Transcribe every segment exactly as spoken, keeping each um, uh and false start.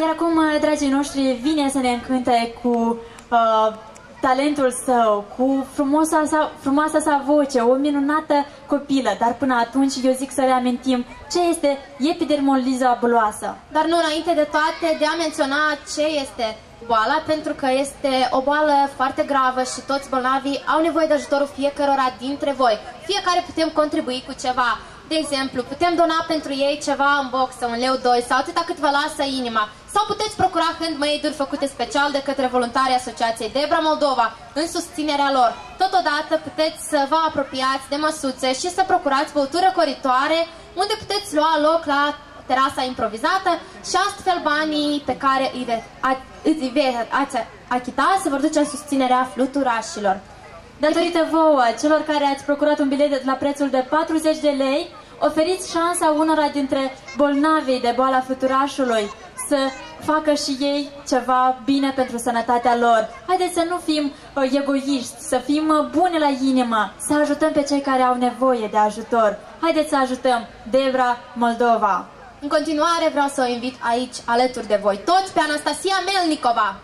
Iar acum, dragii noștri, vine să ne încânte cu uh, talentul său, cu frumoasa sa, frumoasa sa voce, o minunată copilă. Dar până atunci eu zic să reamintim ce este epidermoliza buloasă. Dar nu înainte de toate de a menționa ce este boala, pentru că este o boală foarte gravă și toți bolnavii au nevoie de ajutorul fiecărora dintre voi. Fiecare putem contribui cu ceva. De exemplu, putem dona pentru ei ceva în boxă, un leu, doi sau atâta cât vă lasă inima. Sau puteți procura handmade-uri făcute special de către voluntarii Asociației Debra Moldova în susținerea lor. Totodată puteți să vă apropiați de măsuțe și să procurați băutură coritoare unde puteți lua loc la terasa improvizată și astfel banii pe care îi veți achita se vor duce în susținerea fluturașilor. Datorită vouă, celor care ați procurat un bilet la prețul de patruzeci de lei, oferiți șansa unora dintre bolnavii de boala fluturașului să facă și ei ceva bine pentru sănătatea lor. Haideți să nu fim uh, egoiști, să fim uh, buni la inimă, să ajutăm pe cei care au nevoie de ajutor. Haideți să ajutăm Debra Moldova. În continuare vreau să o invit aici alături de voi toți pe Anastasia Melnikova.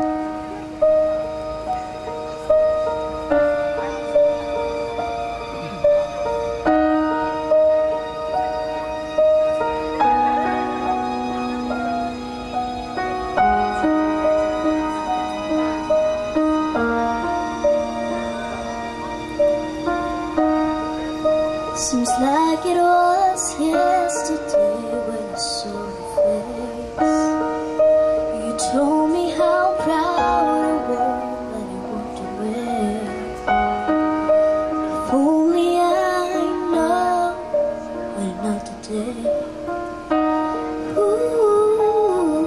Seems like it was yesterday when I saw your face. You told me how proud I was when you walked away. If only I know, but not today. Ooh,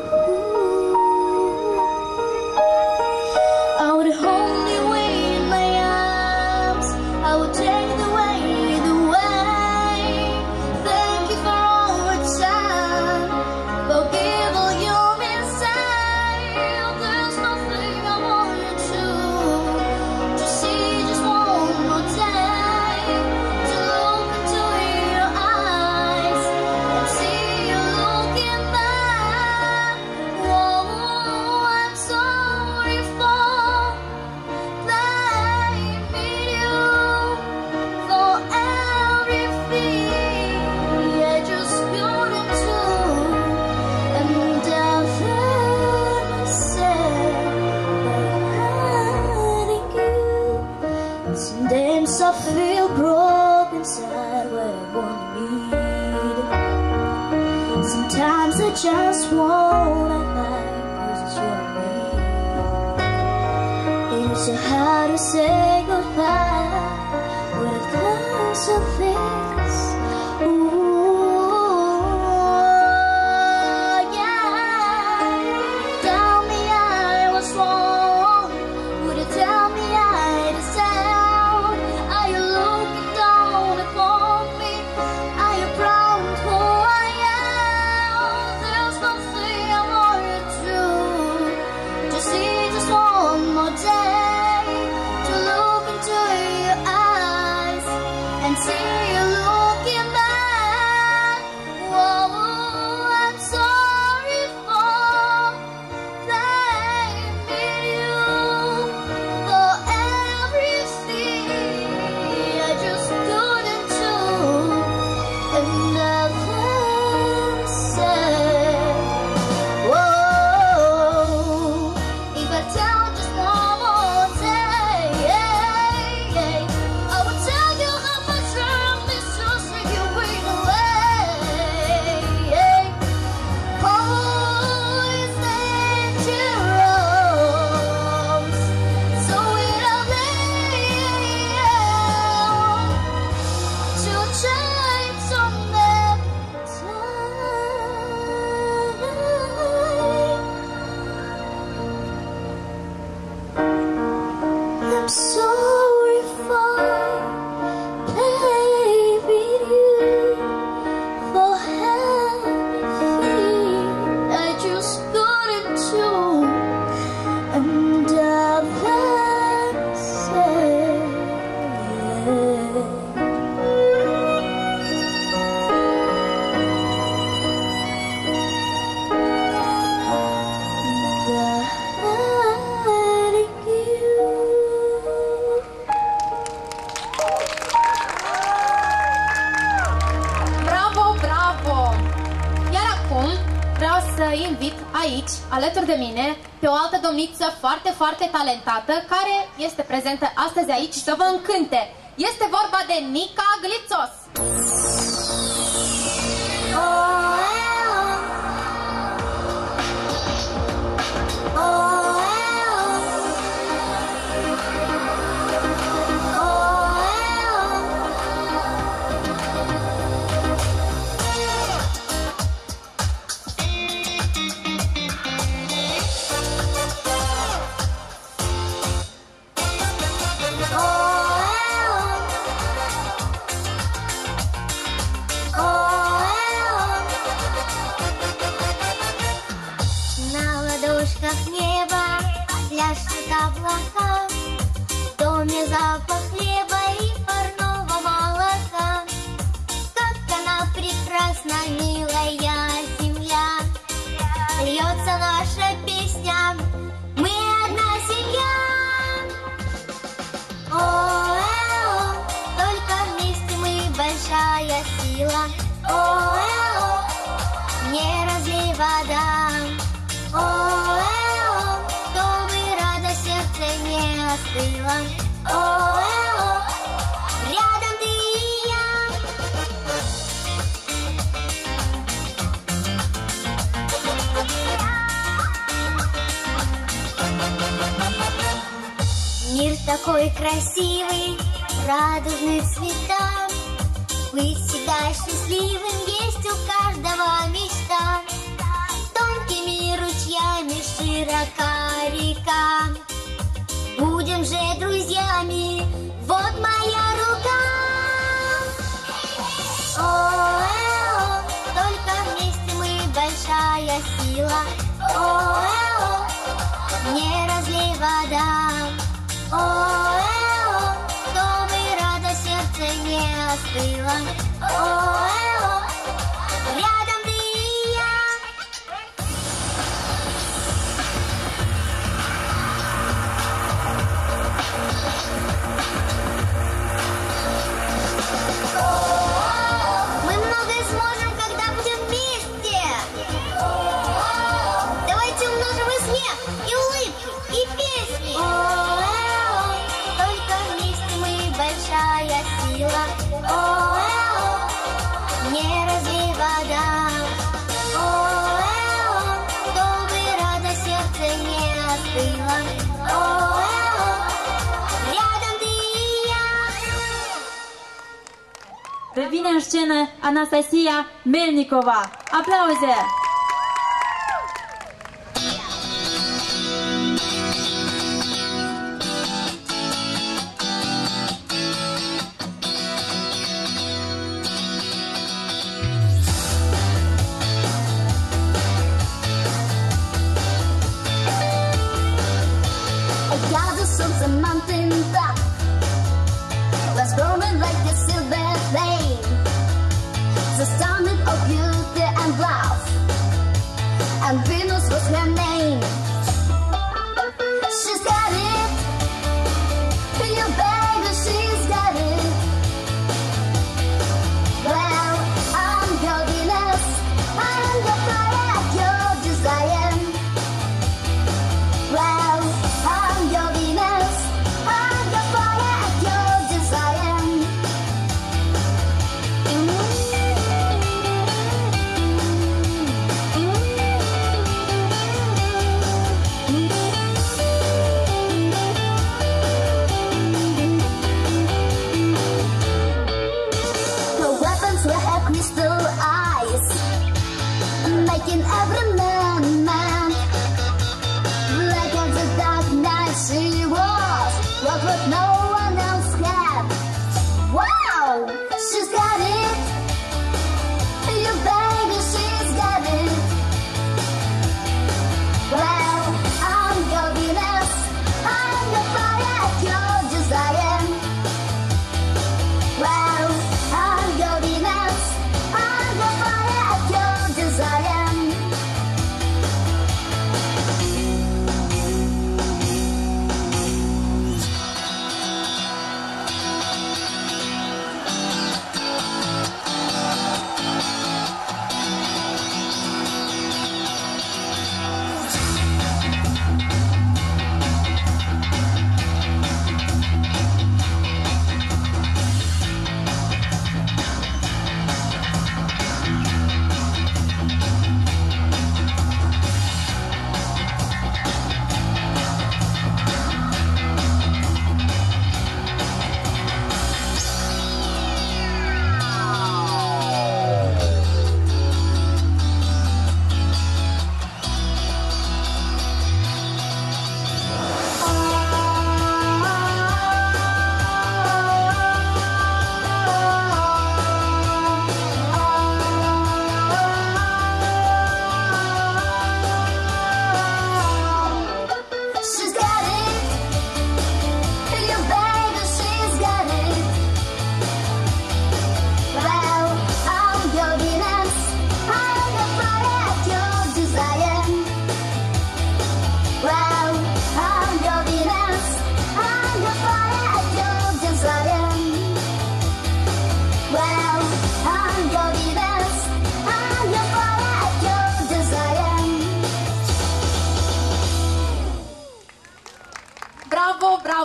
I would hold you in my arms. I would take the weight away. Sometimes I feel broken inside where I wanna need it. Sometimes I just wanna hide cause it's you and me. It's so hard to say goodbye when it comes to this. Ooh. Change some să invit aici, alături de mine, pe o altă domniță foarte, foarte talentată, care este prezentă astăzi aici să vă încânte. Este vorba de Nica Glițos. Облака, в доме запах хлеба и парного молока. Как она прекрасна, милая земля, льется наша песня, мы одна семья. О-э-о, только вместе мы большая сила. О-э-о, не разлей вода. О-э-о, не остыла. О-э-о, рядом ты и я. Мир такой красивый, радужный цвета. Быть всегда счастливым есть у каждого мечта. Тонкими ручьями широка река. Будем же друзьями, вот моя рука. О-э-о, только вместе мы большая сила. О-э-о, не разлей вода. О-э-о, чтобы радость сердце не остыло. О-э-о, рядом ты и я. Мы многое сможем, когда будем вместе. Давайте умножим и смех, и улыбки, и песни. О-э-о, только вместе мы большая сила. О-э-о, не разлей вода. О-э-о, чтобы радость сердце не остыло. О-э-о, рядом ты и я. Revine în scenă Anastasia Melnikova. Aplauze! A mountain top was growing like a silver flame, the summit of beauty and love.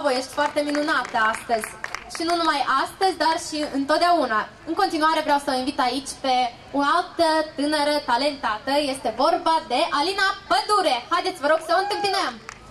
bravo, ești foarte minunată astăzi. Și nu numai astăzi, dar și întotdeauna. În continuare vreau să o invit aici pe o altă tânără talentată. Este vorba de Alina Pădure. Haideți, vă rog, să o întâmpinăm!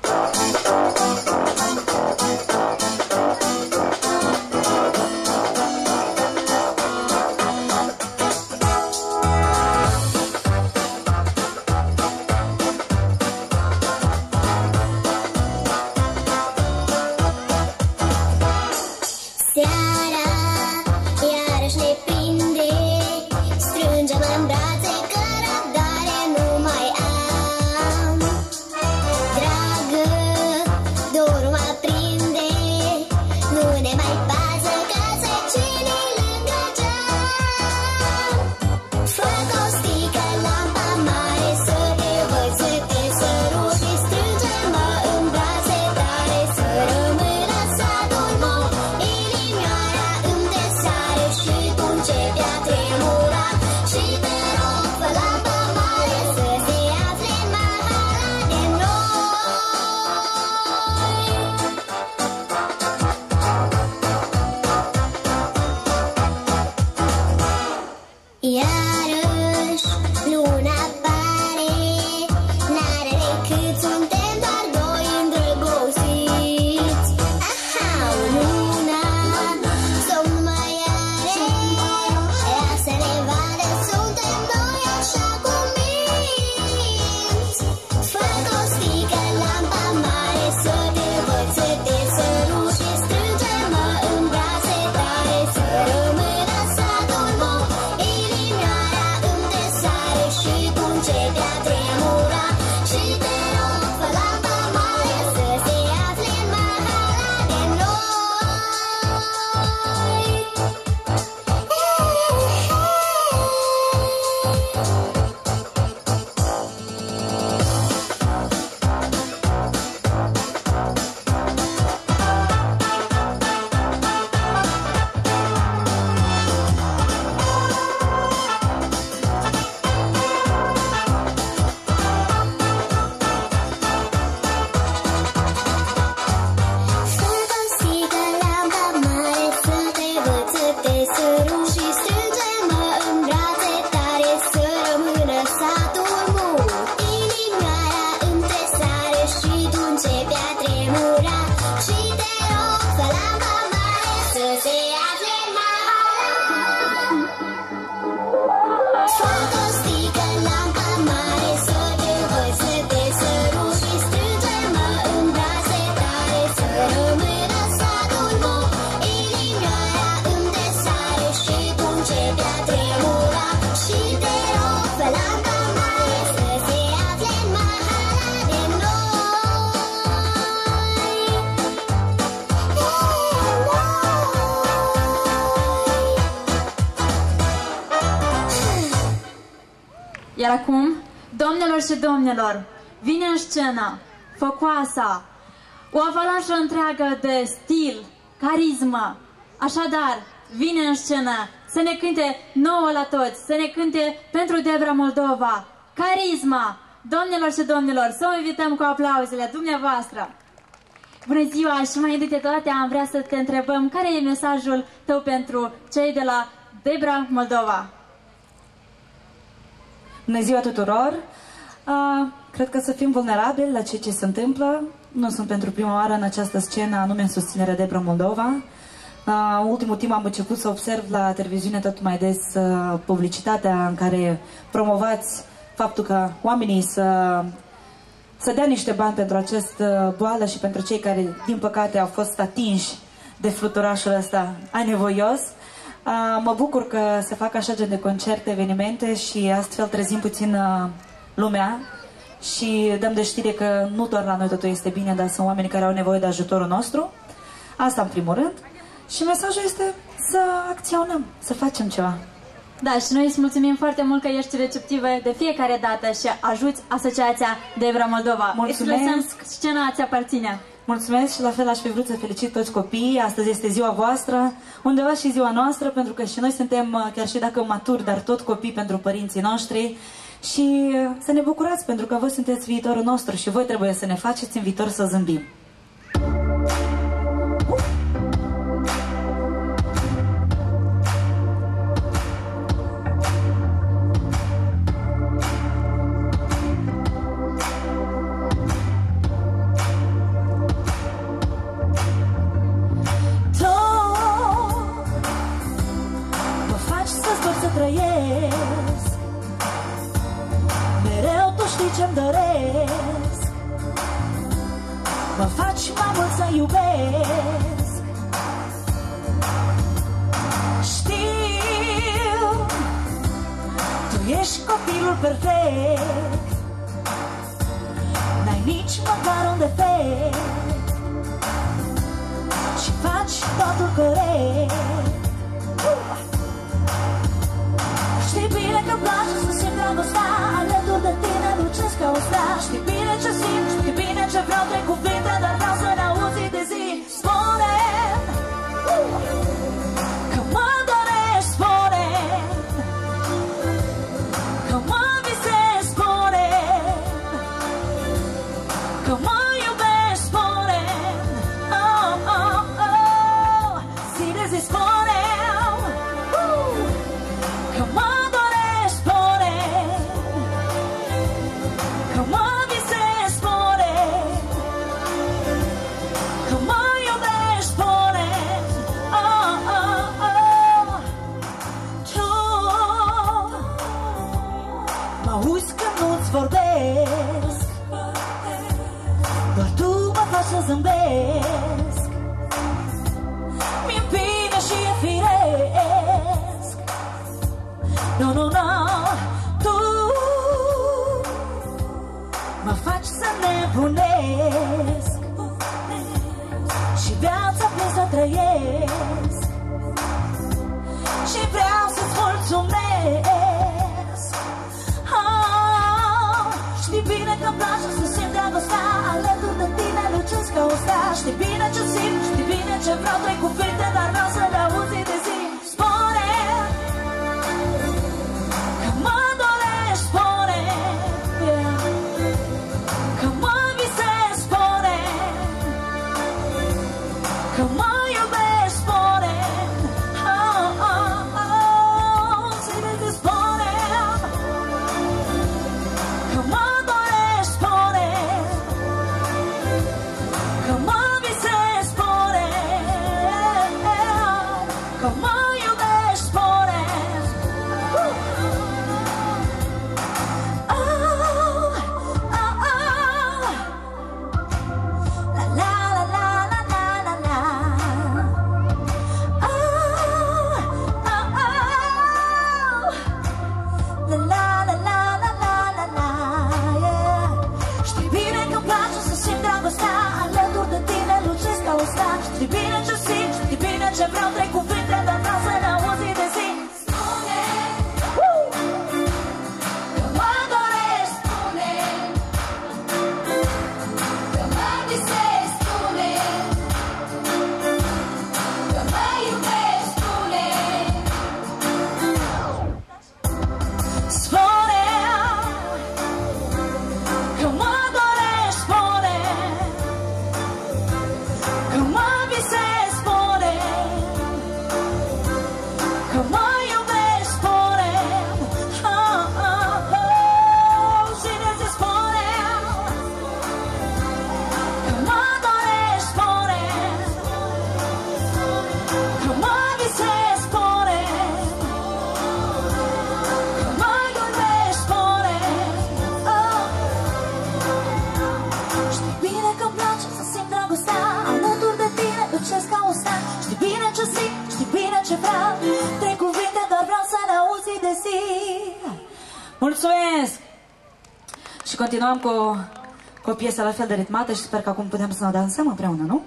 Iar acum, doamnelor și domnilor, vine în scenă făcoasa, o avalanșă întreagă de stil, carismă. Așadar, vine în scenă să ne cânte nouă la toți, să ne cânte pentru Debra Moldova, Carisma. Doamnelor și domnilor, să o invităm cu aplauzele dumneavoastră. Bună ziua și mai întâi de toate am vrea să te întrebăm care e mesajul tău pentru cei de la Debra Moldova. Bună ziua tuturor! Uh, cred că să fim vulnerabili la ceea ce se întâmplă. Nu sunt pentru prima oară în această scenă, anume în susținerea Debra Moldova. Uh, ultimul timp am început să observ la televiziune tot mai des uh, publicitatea în care promovați faptul că oamenii să, să dea niște bani pentru această boală și pentru cei care, din păcate, au fost atinși de fluturașul ăsta anevoios. Uh, mă bucur că se fac așa gen de concerte, evenimente și astfel trezim puțin uh, lumea și dăm de știre că nu doar la noi totul este bine, dar sunt oameni care au nevoie de ajutorul nostru. Asta în primul rând. Și mesajul este să acționăm, să facem ceva. Da, și noi îți mulțumim foarte mult că ești receptivă de fiecare dată și ajuți Asociația Debra Moldova. Mulțumesc! Îți lăsăm scena, ți aparține. Mulțumesc și la fel aș fi vrut să felicit toți copiii. Astăzi este ziua voastră, undeva și ziua noastră, pentru că și noi suntem, chiar și dacă maturi, dar tot copii pentru părinții noștri. Și să ne bucurați, pentru că voi sunteți viitorul nostru și voi trebuie să ne faceți în viitor să zâmbim. iubesc. Știu, tu ești copilul perfect, n-ai nici măcar un defect și faci totul corect. Știi bine că-mi place să simt dragostea, alături de tine lucesc ca o stea. Știi bine ce simt, știi bine ce vreau, trei cuvinte, dar vreau să ne auzi de zi. Spune-mi că mă dorești, spune-mi că mă visezi, spune-mi că mă iubești, spune-mi oh, oh, oh. Zi de zi, spune-mi că mă dorești, spune-mi că mă visezi, spune-mi că mă iubești, spune-mi oh, oh, oh. Tu mă auzi când nu-ți vorbesc, doar tu mă faci să zâmbesc. Mi-e bine și e firesc. No, no, no, tu mă faci să nebunesc și viața plin să trăiesc și vreau să-ți mulțumesc. ah, Știi bine că-mi place să simt dragostea, alături de tine lucesc ca o stea. Știi bine ce simt, știi bine ce vreau, trei cuvinte, dar vreau să le auzi de zi. Spune că mă dorești, spune că mă visezi, spune că mă iubești, spune oh, oh, oh. Zi-mi, spune că mă dorești, spune că mă visezi, spune că mă iubești, spune oh, oh, oh. La la la la la la la oh, oh, oh. La la la la la la la la yeah. Știi bine că-mi place să simt dragostea, alături de tine lucesc ca o stea. Știi bine ce simt, știi bine ce vreau, trei cuvinte, dar vreau să ne auzi de zi. Spune că mă dorești, spune că mă visezi, spune că mă iubești, spune spune că mă dorești, spune că mă visezi, spune că mă iubești, spune oh, oh, oh. Cine ți spune că mă dorești, spune că mă visezi, spune că mă iubești, spune oh. Știi bine că-mi place să simt dragostea, alături de tine lucesc ca o stea. Știi bine ce simt, știi bine ce vreau, trei cuvinte, dar vreau să le auzi de zi. Mulțumesc! Și continuăm cu, cu o piesă la fel de ritmată și sper că acum putem să ne dansăm împreună, nu?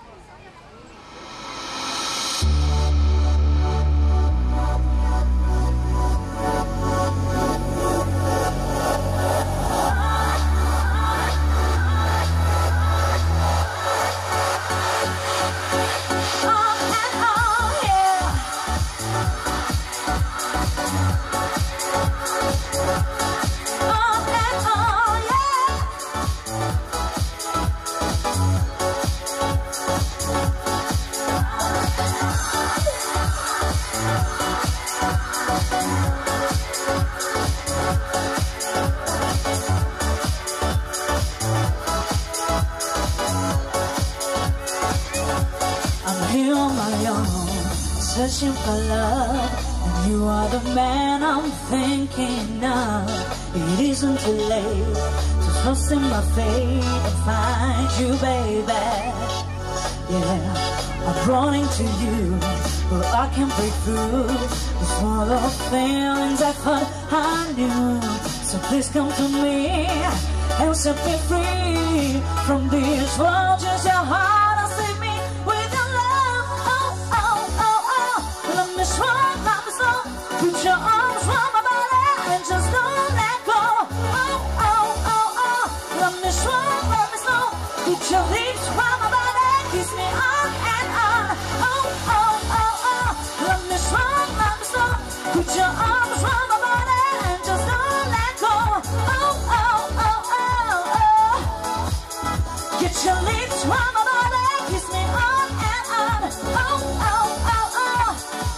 Searching for love, and you are the man I'm thinking of. It isn't too late to trust in my fate and find you, baby. Yeah, I'm running to you, but I can't break through the small of feelings I thought I knew. So please come to me and set me free from this world. Just your heart and save me with your love. Oh, oh, oh, oh. Love me strong, love me slow. Put your arms around my body and just don't let go. Oh, oh, oh, oh. Love me strong, love me slow. Put your lips around my body, kiss me on and on. Oh, oh, oh, oh. Love me strong, love me slow. Put your arms around my body and just don't let go. Oh, oh, oh, oh, oh. Get your lips around my body, kiss me on and on. Oh, oh, oh, oh.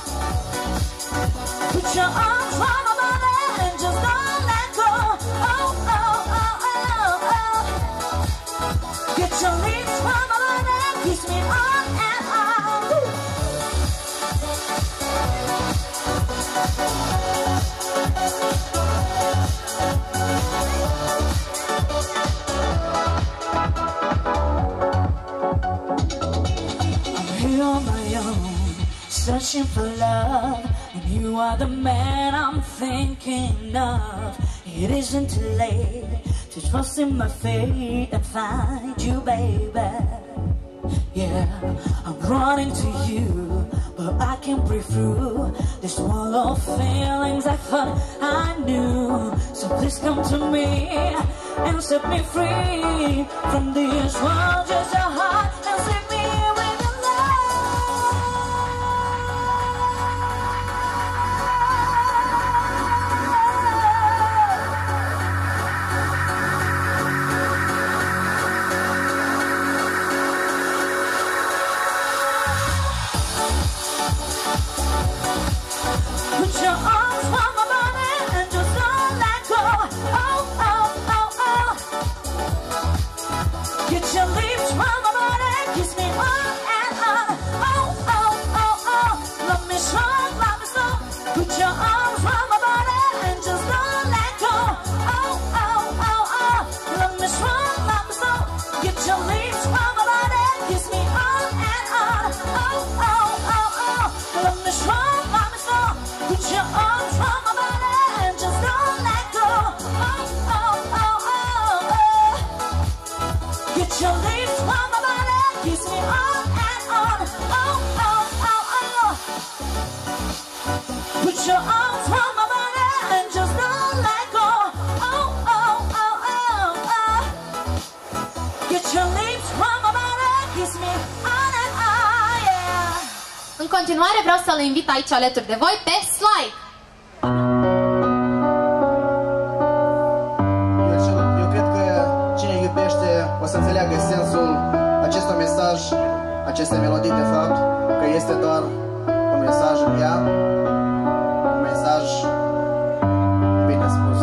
Put your arms around my body and just don't let go. Oh, oh, oh, oh, oh. Get your lips around my body, kiss me on and on. Woo. I'm here on my own, searching for love, and you are the man I'm thinking of. It isn't too late to trust in my fate and find you, baby. Yeah, I'm running to you, but I can't breathe through this wall of feelings I thought I knew. So please come to me and set me free from this world. Just your heart and save me with your Put your arms around my body and just don't let go. Oh, oh, oh, oh. Get your lips around my body, kiss me on and on. Oh, oh, oh, oh. Love me strong, love me slow. Put your arms around my body and just don't let go. Oh, oh, oh, oh. Love me strong, love me slow. Get your lips around my body, kiss me on and on. Oh, oh, oh, oh. Love me strong, love me slow. Put your arms around my body and just don't let go. Oh, oh, oh, oh, oh. Get your lips around my body, kiss me on and on. Oh, oh, oh, oh. Put your arms around my body and just don't let go. Oh, oh, oh, oh, oh. Get your lips around my body, kiss me on and on, yeah. În continuare vreau să-l invit aici alături de voi pe Sly. Eu, eu cred că cine iubește o să înțeleagă sensul acestui mesaj, acestei melodii de fapt, că este doar un mesaj în ea, un mesaj bine spus.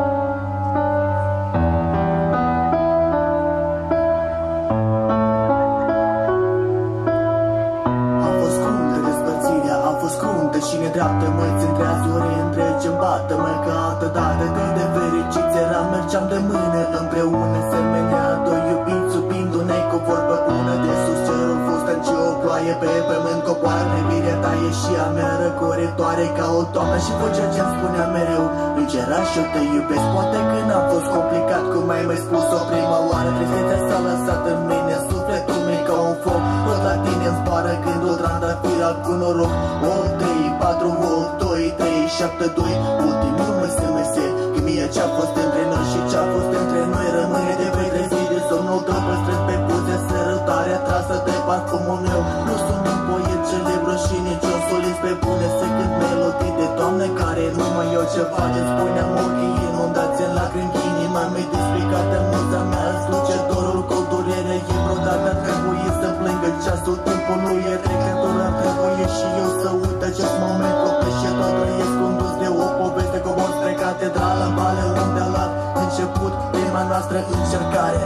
Am fost cruntă despărțirea, am fost cruntă și nedreaptă. Mă-ți între azure, între ce-mi bată-mă ca altă dată. Cât de fericiți eram, mergeam de mână împreună. Semenea doi iubiți, subindu-ne cu vorbă bună. De sus cerul fustă și o ploaie pe pământ coboară. Privirea ta e și a mea răcoritoare ca o toamnă. Și vocea ce-mi spunea mereu, îngeraș, eu te iubesc. Poate că n-am fost complicat, cum ai mai spus o prima oară. Tristețea s-a lăsat în mine, sufletul meu ca un foc. Tot la tine-mi zboară gândul, trandafir al cu noroc. opt, trei, patru, opt, doi, trei, șapte, doi. Ultimul M S M S, că mie ce-a fost între noi și ce-a fost între noi rămâne. De vei trezi de somnul tău, păstrez pe buze sărutarea trasă de parfumul meu. Nu sunt un poet celebru și nici un solist pe bune. Să cânt melodii de toamnă care numai eu ceva de spuneam. Ochii inundați în lacrimi, inima mi-e desplicată. Muza mea slucertorul cu durere e brodată. Trebuie să plângă ceasul, timpul nu e trecător. Ar trebui și eu să uit acest moment. Copil și tot trăiesc condus de o poveste. Cobor spre catedrală, în vale unde a luat început prima noastră încercare.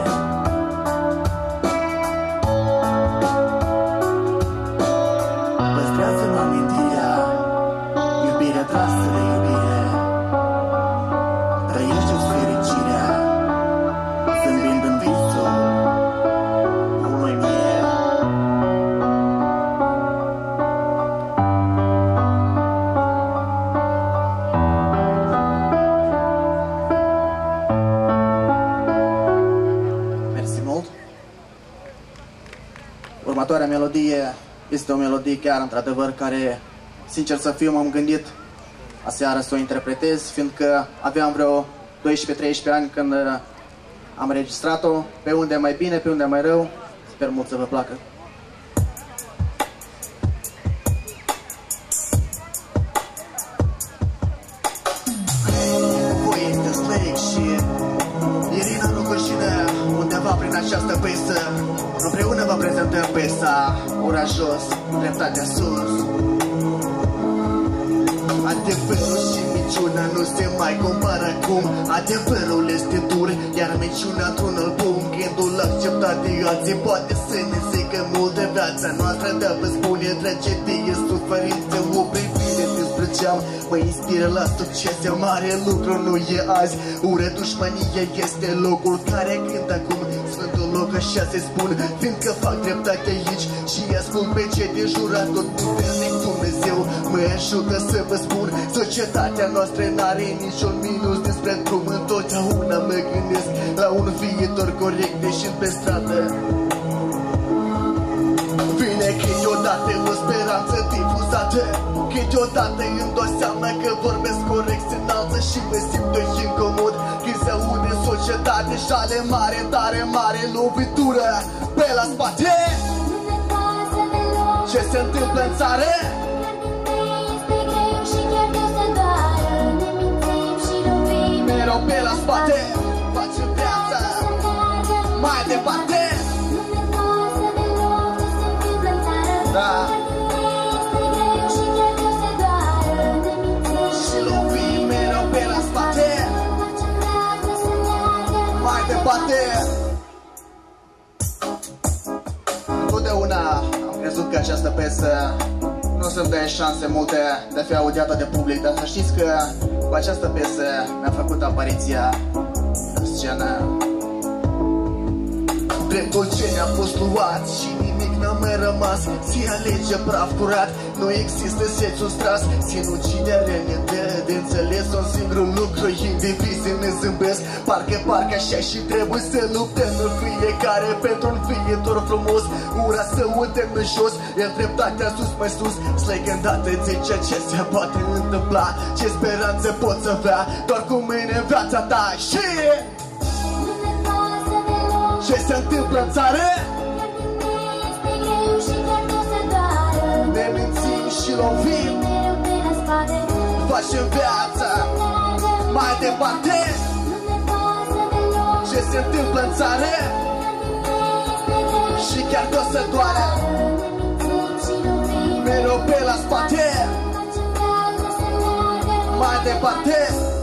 Păstrează-mi amintirea, iubirea trasă de iubire. Trăiește-ți fericirea, zâmbind în visul unui mie. Următoarea melodie este o melodie chiar într-adevăr care, sincer să fiu, m-am gândit aseară să o interpretez, fiindcă aveam vreo doisprezece treisprezece ani când am înregistrat-o. Pe unde mai bine, pe unde mai rău. Sper mult să vă placă. Irina Rogoșină, undeva prin această piesă, împreună vă prezentăm piesa Ura jos, dreptatea sus. Adevărul și minciuna nu se mai compară cum. Adevărul este dur, iar minciuna într-un album. Gândul acceptat de alții poate să ne zică multe. Viața noastră de vă spune tragedie, suferință, o privire despre geam mă inspiră la succes, e mare lucru, nu e azi. Ură, dușmanie este locul care cântă acum. Sfântul loc, așa se spun, fiindcă fac dreptate aici și ascult pe cei din jur. Tot puternic Dumnezeu mă ajută să vă spun, societatea noastră n-are niciun minus. Despre drum întotdeauna mă gândesc la un viitor corect ieșind pe stradă. Vine câteodată o speranță difuzată, câteodată îmi dau seama că vorbesc corect, se înalță și mă simt eu incomod când se aude în societate șale mare, tare mare lovitură pe la spate. Ce se întâmplă în țară? Mereu pe la spate, facem viața mai departe. Da. Și lovim mereu pe la spate, mai departe. Întotdeauna am crezut că această piesă nu să-mi dă șanse multe de a fi audiată de public, dar să știți că cu această piesă mi-a făcut apariția în scenă. Dreptul ce ne-a fost luat și nimic n-a mai rămas, se alege praf curat, nu există sețul stras. Sinucidere ne dă de înțeles un singur lucru, indivizii ne zâmbesc. Parcă, parcă așa și trebuie să luptăm în fiecare pentru un viitor frumos. Ura să uităm în jos, iar dreptatea sus mai sus. Slegândată zice ce se poate întâmpla, ce speranță poți avea doar cu mine în viața ta. Și ce se întâmplă în țară? Ne mințim și lovim, facem viața mai departe. Ce se întâmplă în țară? Și chiar că o să doare, mereu pe la spate, mai departe.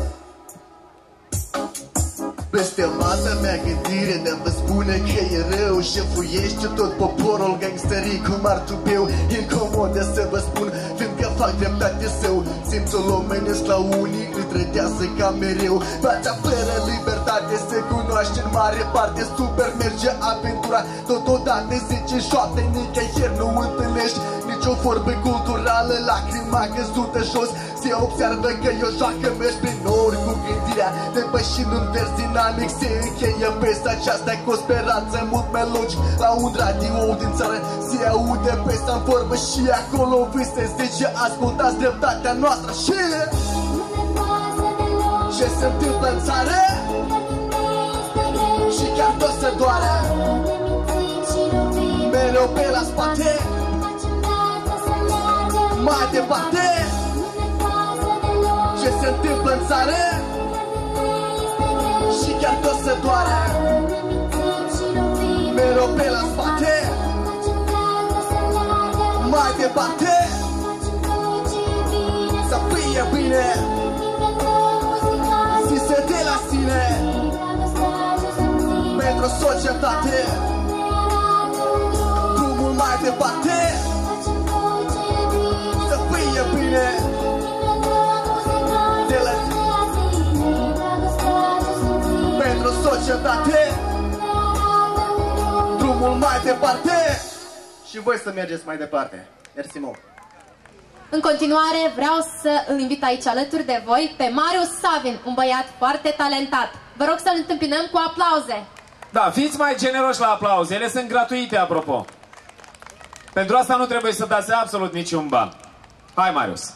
Blestemata mea gândire ne vă spune că e rău, șefuiește tot poporul gangsterii cu martubeu. Incomode să vă spun, fiindcă fac dreptate său. Simțul omenesc la unii îi trădează ca mereu. Viața fără libertate se cunoaște în mare parte. Super merge aventura, totodată zice șoapte, nicăieri nu întâlnești nicio vorbă culturală. Lacrima căzută jos, se observă că eu joacă mergi prin ori cu gândirea, depășind un vers dinamic. Se încheie piesa aceasta cu o speranță mult mai lungi. La un radio din țară se aude piesa în vorbă și acolo vi se zice ascultați dreptatea noastră. Și ce se întâmplă în țară? Și chiar tot se doare, mereu pe la spate, mai departe. Ce se întâmplă în țară? Și chiar tot se doare, mereu pe la spate, mai departe. Să fie bine, zise de la sine, pentru societate, drumul mai departe. Să fie bine, de la pentru societate, drumul mai departe. Și voi să mergeți mai departe. Mersi mult. În continuare vreau să îl invit aici alături de voi pe Marius Savin, un băiat foarte talentat. Vă rog să-l întâmpinăm cu aplauze. Da, fiți mai generoși la aplauze, ele sunt gratuite, apropo. Pentru asta nu trebuie să dați absolut niciun ban. Hai, Marius!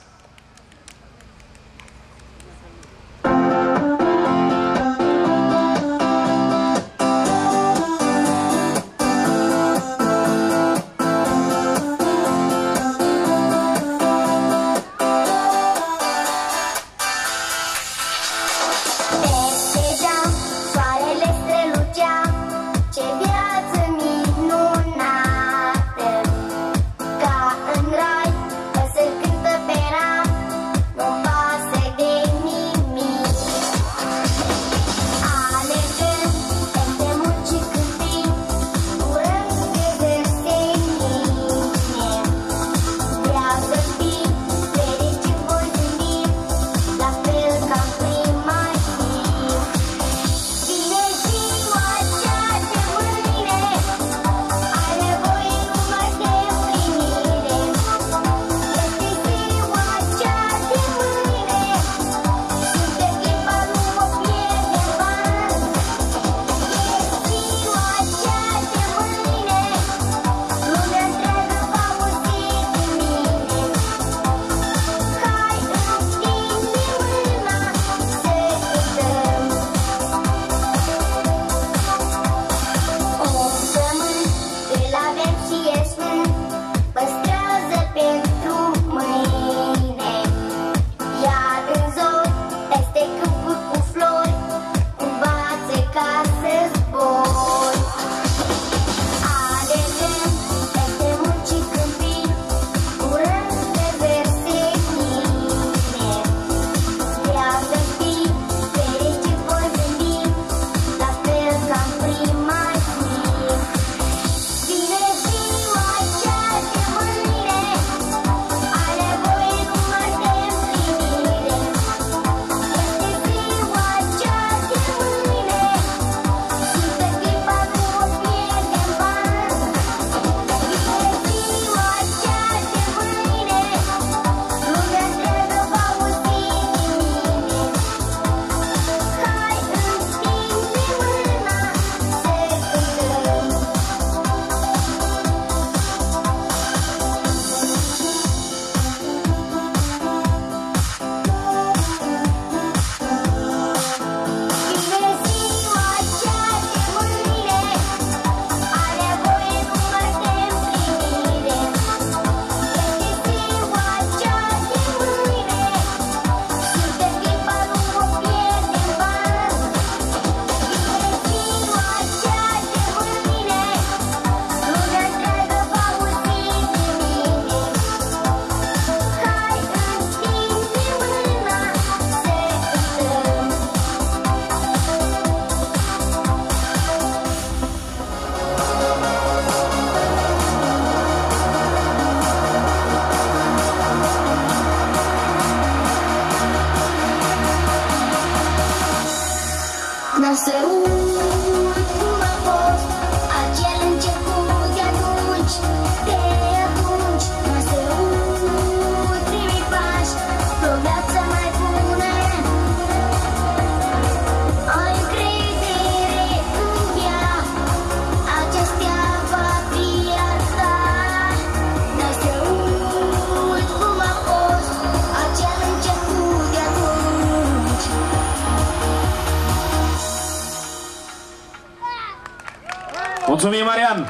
Mulțumim, Marian!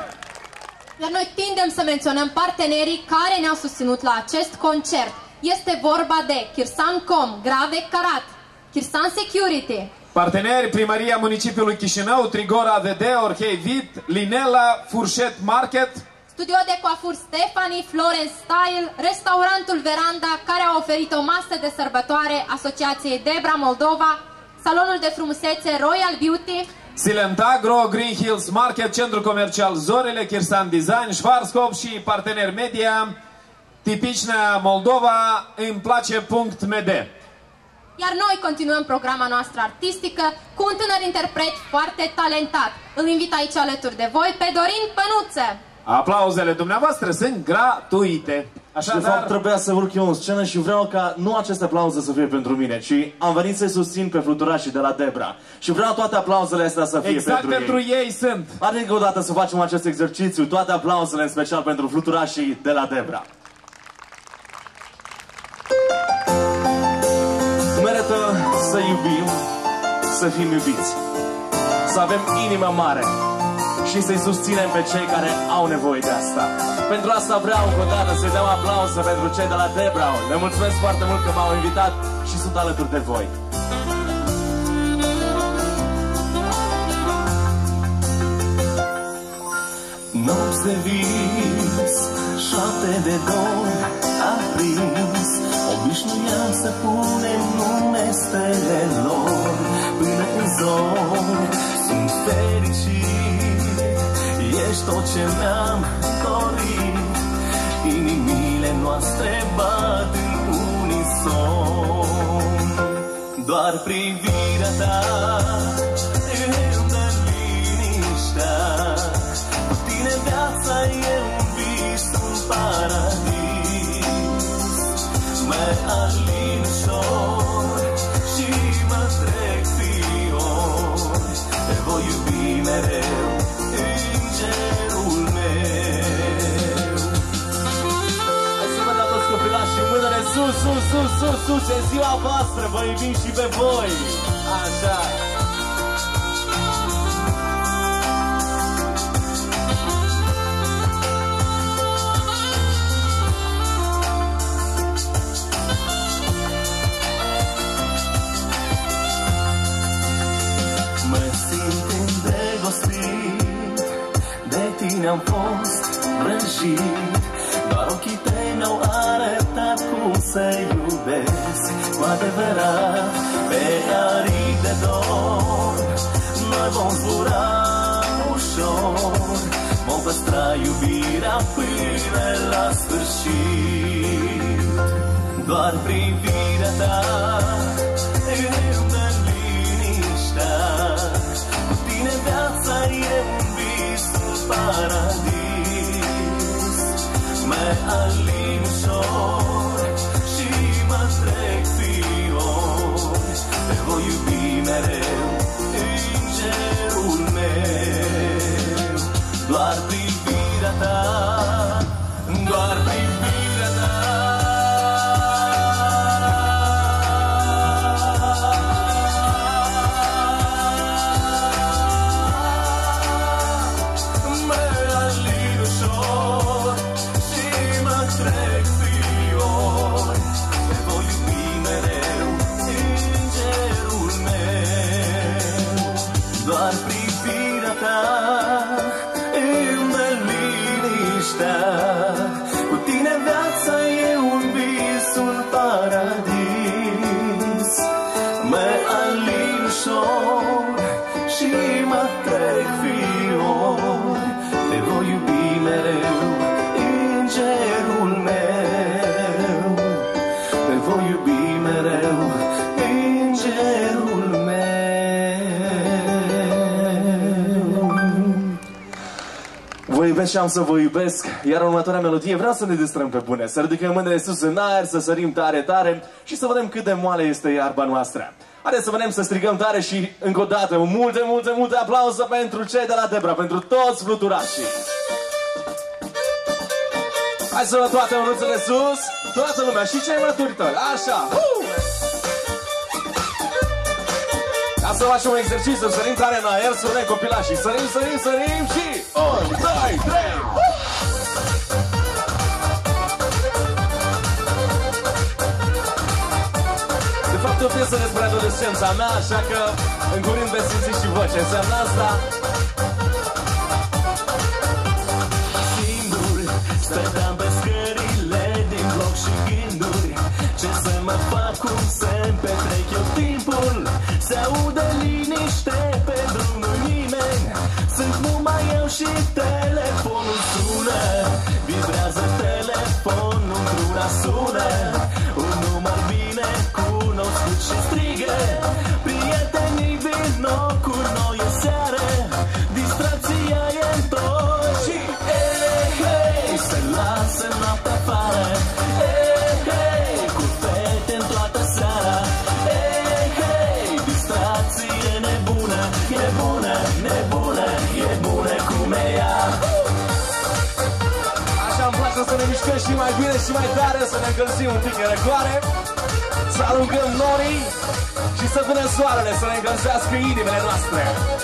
Iar noi tindem să menționăm partenerii care ne-au susținut la acest concert. Este vorba de Kirsan punct com, Grave Carat, Kirsan Security. Parteneri, Primăria Municipiului Chișinău, Trigora A V D, Orchei Vit, Linela, Furșet Market. Studio de coafur Stephanie, Florence Style, restaurantul Veranda, care a oferit o masă de sărbătoare Asociației Debra Moldova, salonul de frumusețe Royal Beauty, Silent Agro, Green Hills Market, Centru Comercial Zorele, Kirsan Design, Schwarzkopf și partener media, Tipicnea Moldova, îmi place punct m d. Iar noi continuăm programa noastră artistică cu un tânăr interpret foarte talentat. Îl invit aici alături de voi pe Dorin Pănuță. Aplauzele dumneavoastră sunt gratuite. Așa, și de dar... fapt trebuia să urc eu în scenă și vreau ca nu aceste aplauze să fie pentru mine, ci am venit să-i susțin pe fluturașii de la Debra. Și vreau toate aplauzele astea să fie exact pentru, pentru ei. ei sunt. Adică odată să facem acest exercițiu, toate aplauzele în special pentru fluturașii de la Debra. Merită să iubim, să fim iubiți, să avem inimă mare și să-i susținem pe cei care au nevoie de asta. Pentru asta vreau încă o dată să-i dau aplauze pentru cei de la Debra. Le mulțumesc foarte mult că m-au invitat și sunt alături de voi. Nopți de vis, șapte de dor aprins, obișnuiam să punem nume stelelor. Până în zori sunt fericit, ești tot ce mi-am dorit. Inimile noastre bat în unison. Doar privirea ta îmi dă liniștea. Cu tine viața e un vis, un paradis. Mă alin ușor și mă trec fior. Te voi iubi mereu, îngerul meu. Hai să vă dau toți copilașii mâinile sus, sus, sus, sus, sus. E ziua voastră, vă iubim și pe voi. Așa. Mă simt îndrăgostit, de tine am fost răjit. Doar ochii tăi mi-au arătat cum să iubesc cu adevărat. Pe aripi de dor noi vom zbura ușor, vom păstra iubirea până la sfârșit. Doar privirea ta îmi dă liniștea. Cu tine viața e un vis, un paradis. Mă alin ușor și mă trec fior. Te voi iubi mereu, îngerul meu. Doar privirea ta, doar privirea ta. Doar privirea ta îmi dă liniștea. Cu tine viața e un vis, un paradis. Mă alin ușor și mă trec fior. Te voi iubi mereu, îngerul meu. Te voi iubi mereu, îngerul meu. Vă iubesc și am să vă iubesc. Iar următoarea melodie vreau să ne distrăm pe bune. Să ridicăm mâinile sus în aer, să sărim tare, tare și să vedem cât de moale este iarba noastră. Haideți să vedem, să strigăm tare și încă o dată multe, multe, multe aplauze pentru cei de la Debra, pentru toți fluturașii. Hai să vă toate mânuțele sus, toată lumea și cei măturitori. Așa. Uh! Ca să facem un exercițiu, sărim tare în aer, să vedem copilașii. Sărim, sărim, sărim și unu, doi, trei. De fapt, e o piesă despre adolescența mea, așa că în curând veți simți și voi ce înseamnă asta. Singur stăteam pe scările din bloc și gânduri. Ce să mă fac, cum să-mi petrec eu timpul? Se aude liniște pe drumul, nimeni. Sunt numai eu și telefonul sună. Vibrează telefonul, într-una sună un număr bine cunoscut și strigă: prietenii vino cu noi în seară, distracția e în tot. Și ei, hey, se lasă noaptea afară. și mai bine și mai tare, să ne încălzim un pic în răcoare, să aruncăm norii și să vină soarele să ne încălzească inimile noastre.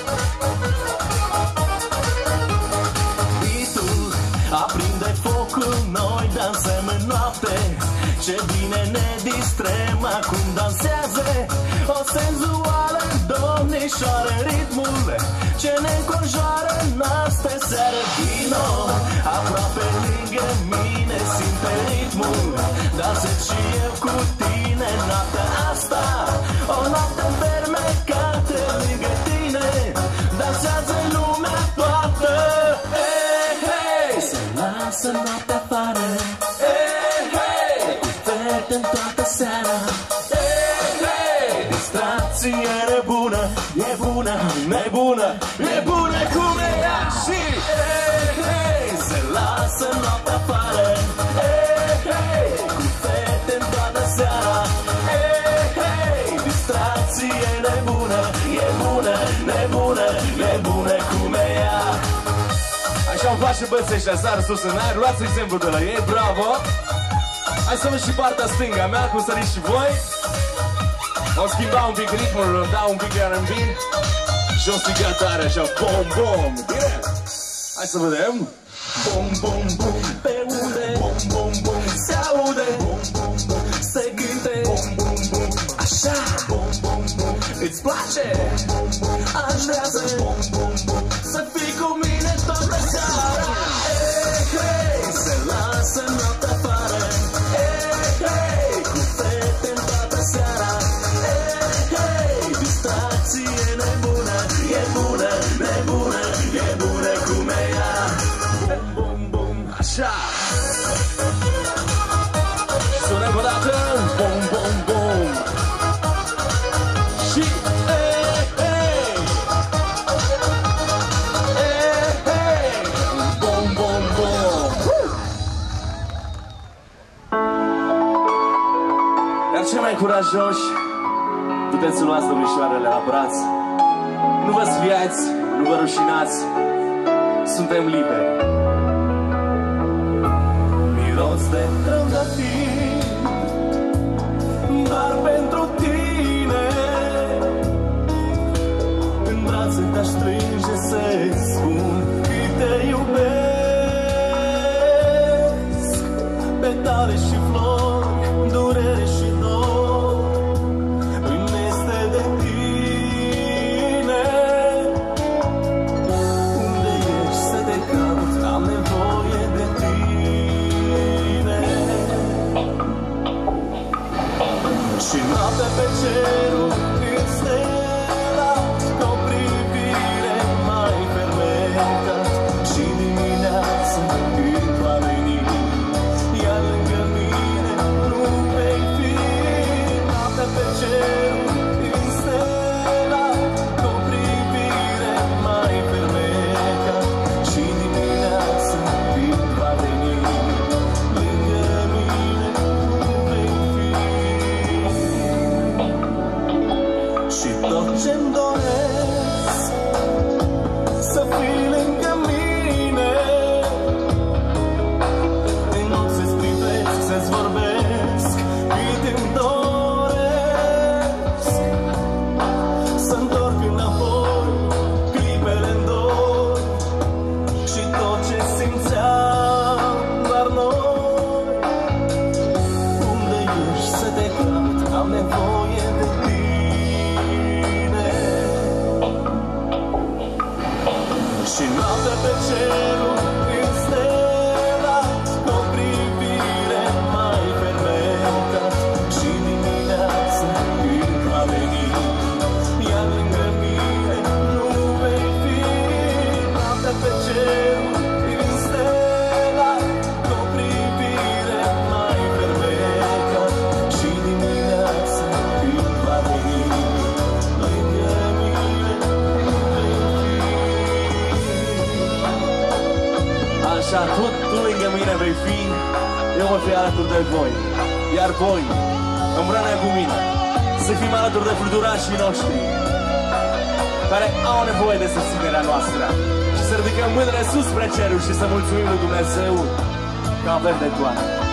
Bitul aprinde focul, noi dansăm în noapte. Ce bine ne distrem, acum dansează o senzuală domnișoară. Ritmul ce ne înconjoară în astă seară. Vino aproape lângă mine, simte ritmul, dansez și eu cu tine. Noaptea asta, o noapte fermecată lângă tine, dansează lumea toată. Hey, hey! Se lasă noaptea afară, în toată seara. Hey, hey! Distracție nebună, e bună, nebună, e bună cum e ea. Și hey, hey! Se lasă noaptea afară. Hey, hey! Cu fete în toată seara. Hey, hey! Distracție nebună, e bună, nebună, nebună cum e ea. Așa îmi place băieții ăștia, sar sus în aer, luați exemplu de la ei, bravo! Hai să văd și partea stânga mea, cum săriți și voi. O schimba un pic ritmul, îmi dau un pic de R and B și o striga tare așa, bom, bom, bine? Hai să vedem. Bom, bom, bom, pe unde? Bom, bom, bom, se aude. Bom, bom, bom, se gânde. Bom, bom, bom, așa. Bom, bom, bom, îți place? Bom, bom, aș vrea să bom, bom, bom, să fii cu mine toată seara. Hey, hey, se lasă noaptea afară. Așa! Sună o dată, bom, bom, bom! Și ei, ei! Ei, ei! Bom, bom, bom! Iar cei mai curajoși puteți să luați domnișoarele la braț. Nu vă sfiați, nu vă rușinați, suntem liberi. Miros de trandafiri, dar pentru tine în brațe te-aș strânge să-ți spun cât te iubesc. Petale și flori, durere și dor, îmi este de tine. Unde ești să te caut, am nevoie de tine. Și noaptea pe cerul înstelat, cu o privire mai fermecat, și dimineața când va veni, iar lângă mine nu vei fi. Noaptea pe cerul înstelat, cu o privire mai fermecat, și dimineața când va veni, lângă mine nu vei fi. Și tot ce-mi doresc, să fii lângă mine, în ochi să-ți privesc, să-ți vorbesc cât îmi doresc. Să întorc înapoi clipele-n dor și tot ce simțeam doar noi. Unde ești să te caut, am nevoie de tine. Și noaptea pe cerul înstelat, cu o privire mai fermecat, și dimineața când va veni, iar lângă mine nu vei fi. Noaptea pe cerul înstelat, cu o privire mai fermecat, și dimineața când va veni, lângă mine nu vei fi. Așa, tot tu lângă mine vei fi, eu mă fi alături de voi. Iar voi, împreună cu mine, să fim alături de fluturașii noștri, care au nevoie de susținerea noastră. Și să ridicăm mâinile sus spre cerul și să mulțumim lui Dumnezeu că avem de toate.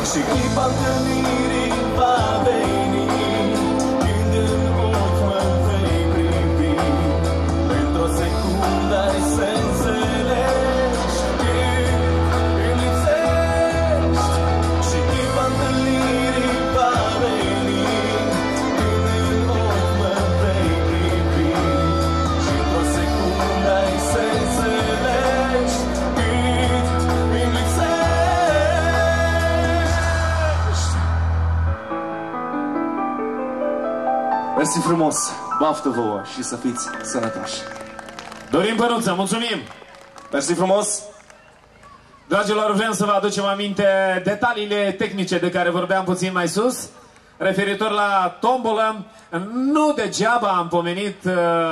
Și clipa întâlnirii va veni, când în ochi mă vei privi, într-o secundă ai să înțelegi când îmi lipsești. Și clipa întâlnirii va veni, când în ochi mă vei privi, și într-o secundă ai să înțelegi cât îmi lipsești. Mersi frumos, baftă vouă și să fiți sănătoși. Dorin Bănuță, mulțumim! Mersi frumos! Dragilor, vrem să vă aducem aminte detaliile tehnice de care vorbeam puțin mai sus, referitor la tombolă. Nu degeaba am pomenit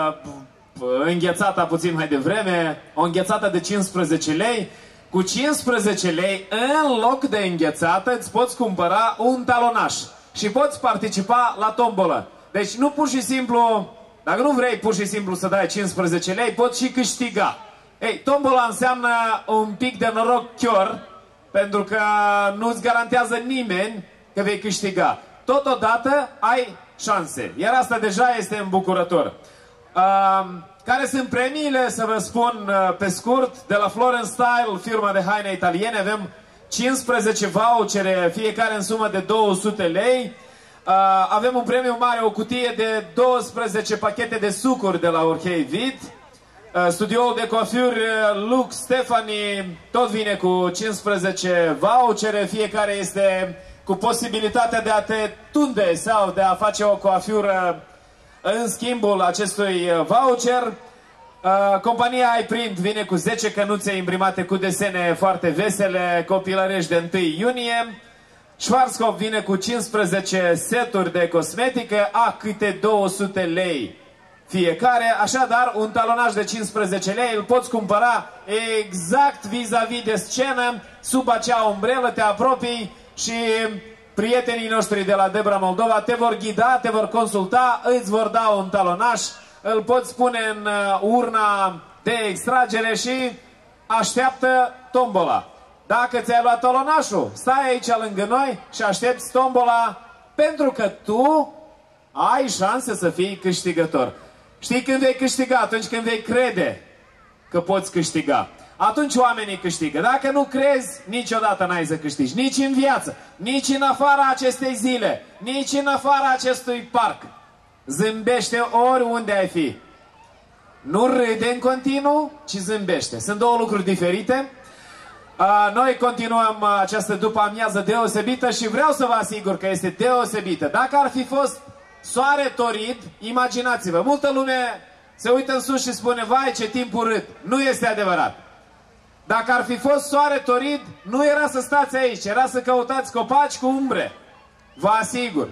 uh, înghețata puțin mai devreme, o înghețată de cincisprezece lei. Cu cincisprezece lei, în loc de înghețată, îți poți cumpăra un talonaș și poți participa la tombolă. Deci nu pur și simplu, dacă nu vrei pur și simplu să dai cincisprezece lei, poți și câștiga. Ei, tombola înseamnă un pic de noroc chior, pentru că nu-ți garantează nimeni că vei câștiga. Totodată ai șanse, iar asta deja este îmbucurător. Uh, care sunt premiile, să vă spun uh, pe scurt, de la Florence Style, firma de haine italiene, avem cincisprezece vouchere, fiecare în sumă de două sute lei. Uh, avem un premiu mare, o cutie de douăsprezece pachete de sucuri de la Orchei Vid. Uh, studioul de coafuri uh, Lux Stefani tot vine cu cincisprezece vouchere, fiecare este cu posibilitatea de a te tunde sau de a face o coafură în schimbul acestui voucher. Uh, compania iPrint vine cu zece cănuțe imprimate cu desene foarte vesele, copilărești de întâi iunie. Schwarzkopf vine cu cincisprezece seturi de cosmetică, a câte două sute lei fiecare. Așadar, un talonaș de cincisprezece lei îl poți cumpăra exact vis-a-vis de scenă, sub acea umbrelă, te apropii și prietenii noștri de la Debra Moldova te vor ghida, te vor consulta, îți vor da un talonaș, îl poți pune în urna de extragere și așteaptă tombola. Dacă ți-ai luat talonașul, stai aici lângă noi și aștepți tombola, pentru că tu ai șanse să fii câștigător. Știi când vei câștiga? Atunci când vei crede că poți câștiga. Atunci oamenii câștigă. Dacă nu crezi, niciodată n-ai să câștigi. Nici în viață, nici în afara acestei zile, nici în afara acestui parc. Zâmbește oriunde ai fi. Nu râde în continuu, ci zâmbește. Sunt două lucruri diferite. Noi continuăm această după-amiază deosebită și vreau să vă asigur că este deosebită. Dacă ar fi fost soare torid, imaginați-vă, multă lume se uită în sus și spune, vai ce timp urât. Nu este adevărat. Dacă ar fi fost soare torid, nu era să stați aici, era să căutați copaci cu umbre. Vă asigur.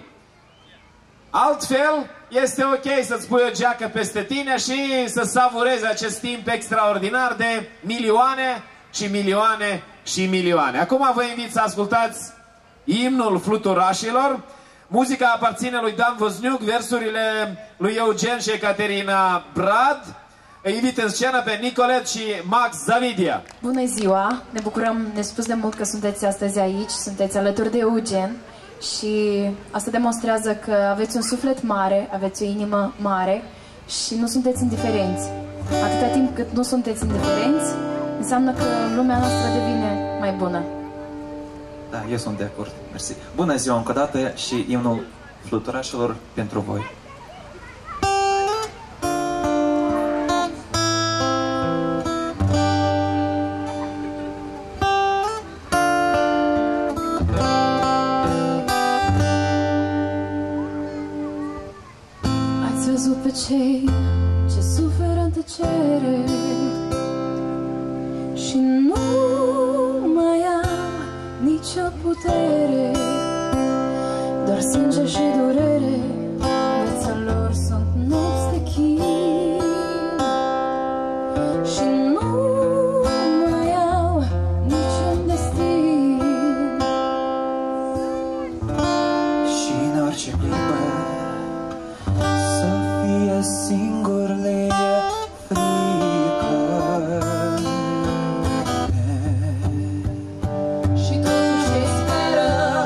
Altfel, este ok să-ți pui o geacă peste tine și să savurezi acest timp extraordinar de milioane și milioane și milioane. Acum vă invit să ascultați imnul Fluturașilor. Muzica aparține lui Dan Vozniuc, versurile lui Eugen și Ecaterina Brad. Îi invit în scenă pe Nicolet și Max Zavidia. Bună ziua! Ne bucurăm nespus de mult că sunteți astăzi aici, sunteți alături de Eugen și asta demonstrează că aveți un suflet mare, aveți o inimă mare și nu sunteți indiferenți. Atâta timp cât nu sunteți indiferenți, înseamnă că lumea noastră devine mai bună. Da, eu sunt de acord, mersi. Bună ziua încă o dată și imnul Fluturașilor pentru voi. Ați văzut pe cei ce suferă în tăcere și nu mai am nicio putere, doar sânge și durere, viața lor sunt nopți de chin și nu mai au niciun destin. Și în orice clipă să fie singur le e frică. Și totuși ei speră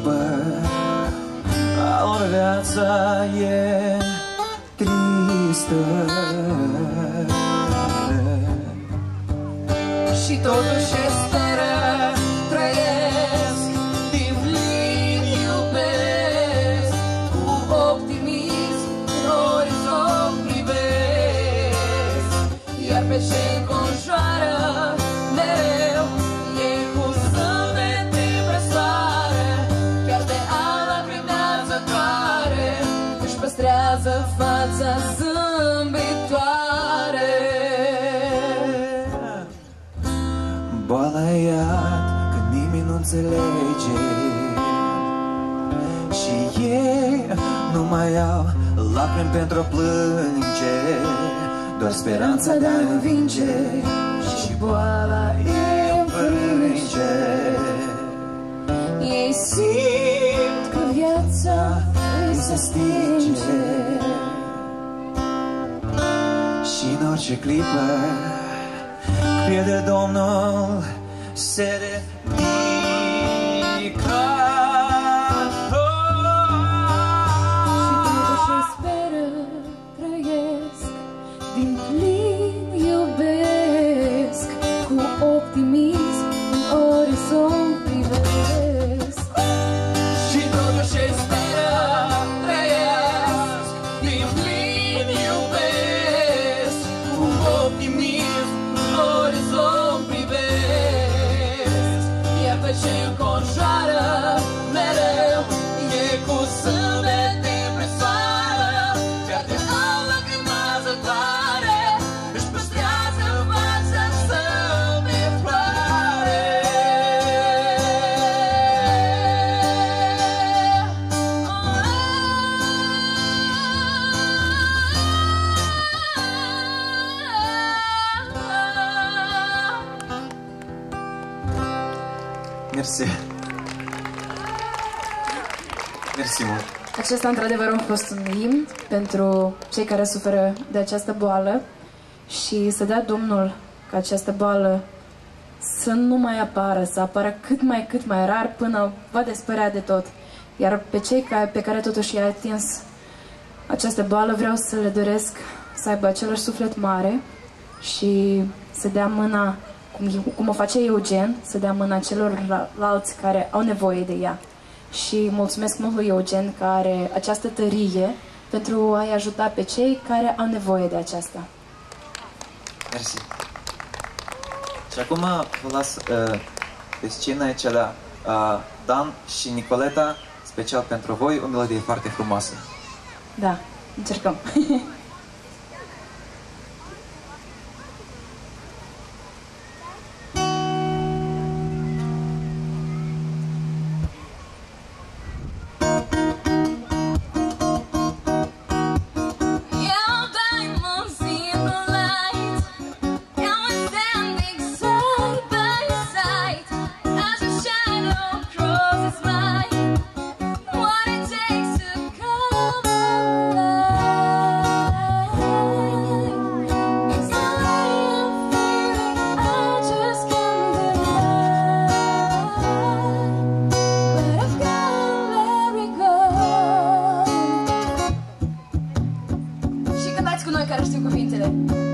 clipă, ori viața e tristă. Și totuși speră, trăiesc, din plin iubesc, cu optimism în orizont privesc, iar pe ce înconjoară mereu e cu zâmbet de soare, chiar de ala primează doare, își păstrează fața zâmbitoare. Boala e iad când nimeni nu înțelege și ei nu mai au lacrimi pentru a plânge, doar speranța de a învinge și boala îi înfrânge. Ei simt că viața îi se stinge și în orice clipă crede Domnul se ridică. Și totuși speră, trăiesc, din plin iubesc, cu optimism în orizont privesc. Și totuși speră, trăiesc, din plin iubesc, cu optimism în orizont privesc, iar pe ce înconjoară mereu e cu zâmbet de presoară, chiar de au lacrimează doare, își păstrează fața zâmbitoare. Mersi. Mersi mult. Acesta, într-adevăr, a fost un imn pentru cei care suferă de această boală și să dea Domnul ca această boală să nu mai apară, să apară cât mai, cât mai rar până va dispărea de tot. Iar pe cei care, pe care totuși i-a atins această boală, vreau să le doresc să aibă același suflet mare și să dea mâna, cum, cum o face Eugen, să dea mâna celorlalți care au nevoie de ea. Și mulțumesc mult lui Eugen că are această tărie pentru a-i ajuta pe cei care au nevoie de aceasta. Mersi. Și acum vă las uh, pe scenă aici la uh, Dan și Nicoleta, special pentru voi, o melodie foarte frumoasă. Da, încercăm. Și cântați cu noi care știu cuvintele.